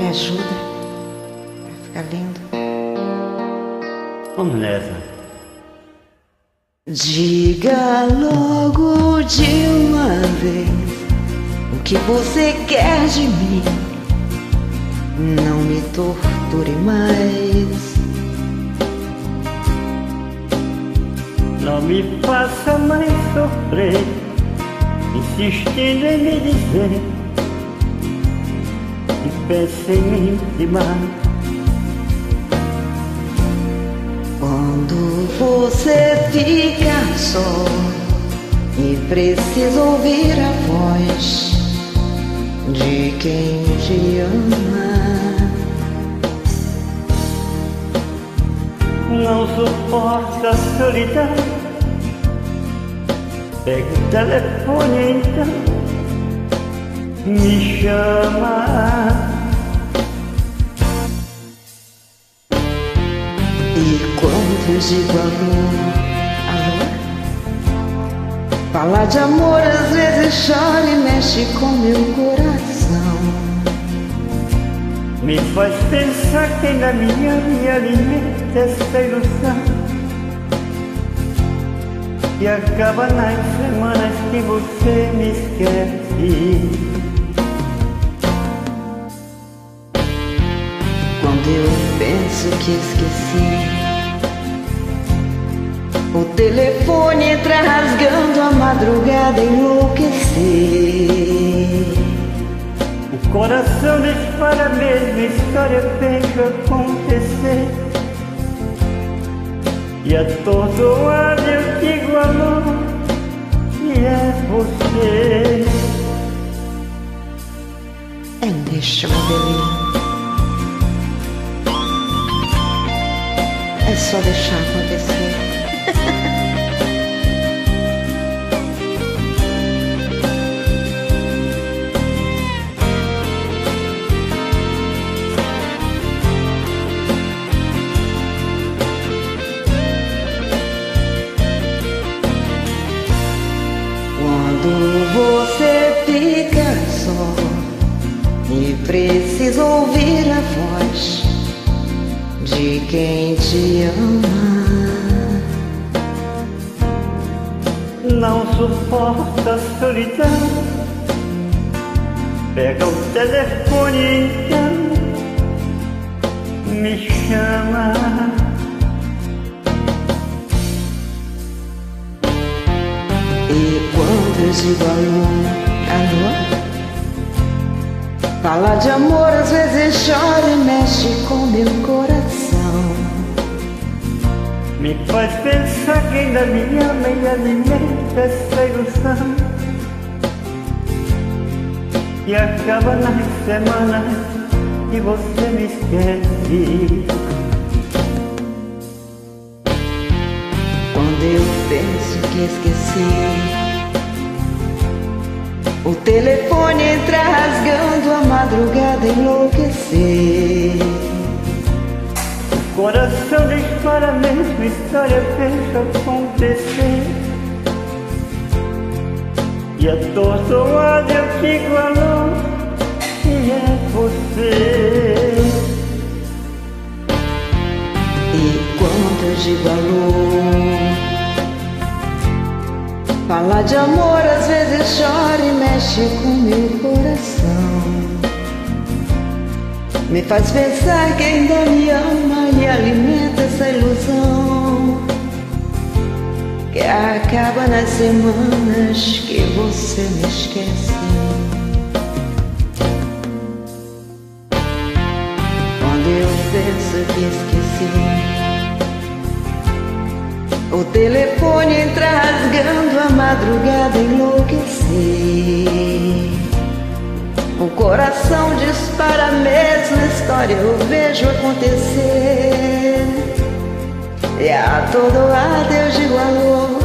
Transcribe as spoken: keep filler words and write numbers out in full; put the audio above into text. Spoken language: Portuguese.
Me ajuda pra ficar lindo. Vamos nessa. Diga logo de uma vez o que você quer de mim. Não me torture mais. Não me faça mais sofrer, insistindo em me dizer que pensa em mim demais. Quando você fica só e precisa ouvir a voz de quem te ama, não suporta a solidão, pega o telefone então, me chama. E quando eu digo alô, alô, falar de amor às vezes chora e mexe com meu coração. Me faz pensar que ainda me ama e alimenta essa ilusão, e acaba nas semanas que você me esquece. Quando eu penso que esqueci, o telefone entra rasgando a madrugada enlouquecer. O coração dispara a mesma história, vejo acontecer, e atordoado eu digo amor, e é você. É, deixa, modelinho. É só deixar acontecer. Quando você fica só e precisa ouvir a voz de quem te ama, não suporta a solidão, pega o telefone então, me chama. e quando eu digo alô, alô, falar de amor às vezes chora e mexe com meu coração. Me faz pensar que ainda me ama e alimenta essa ilusão, e acaba nas semanas que você me esquece. Quando eu penso que esqueci, o telefone entra rasgando a madrugada enlouquecer. O coração dispara a mesma história, vejo acontecer, e atordoado eu digo alô, e é você. E quando eu digo alô, falar de amor às vezes chora e mexe com meu coração. Me faz pensar que ainda me ama e alimenta essa ilusão, que acaba nas semanas que você me esquece. Quando eu penso que esqueci, o telefone entra rasgando a madrugada enlouquecer. O coração dispara a mesma história, eu vejo acontecer, e a todo lado eu digo alô,